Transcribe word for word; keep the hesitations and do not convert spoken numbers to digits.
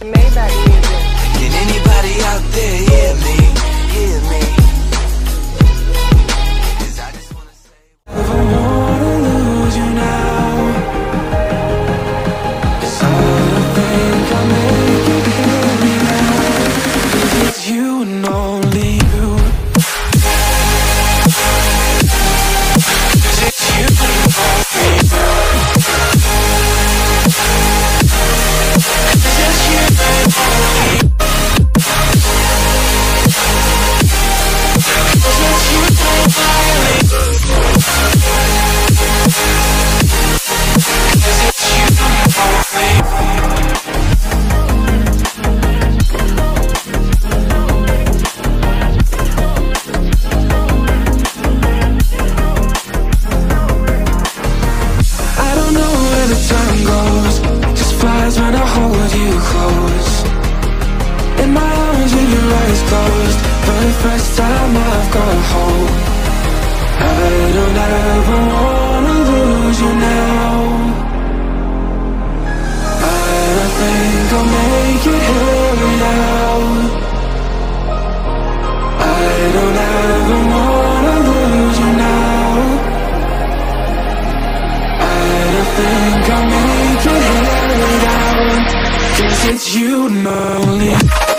Maybach music. Can anybody out there hear me? Hear me? 'Cause I just wanna say I don't wanna lose you now. 'Cause I don't think I'll make it hear me now. 'Cause it's you and only you. 'Cause it's you and only you. First time I've got home, I don't ever wanna lose you now. I don't think I'll make it here now. I don't ever wanna lose you now. I don't think I'll make it here now. 'Cause it's you and only